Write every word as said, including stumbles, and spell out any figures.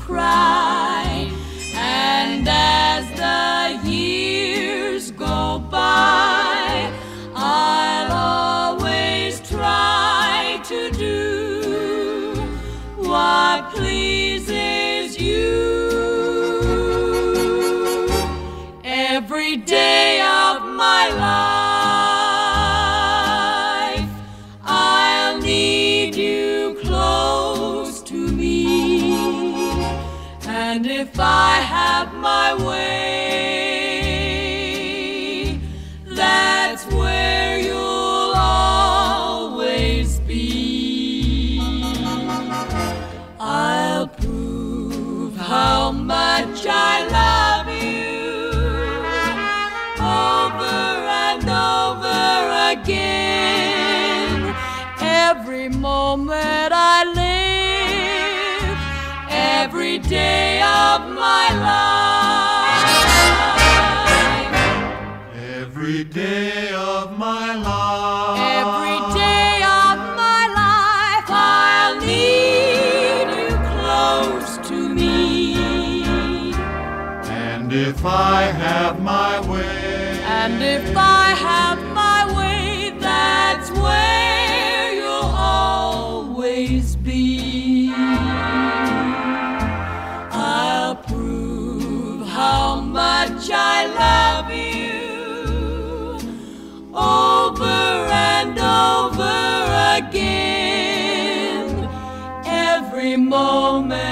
cry. And as the years go by, I'll always try to do what pleases you. Every day of my life, I'll need you close to me. And if I have my way, that's where you'll always be. I'll prove how much I love you over and over again. Every moment I live, every day of my life, every day of my life, every day of my life, I'll need you close to me. And if I have my way, and if I have my way, that's where you'll always be. I'll prove how much I love you over and over again, every moment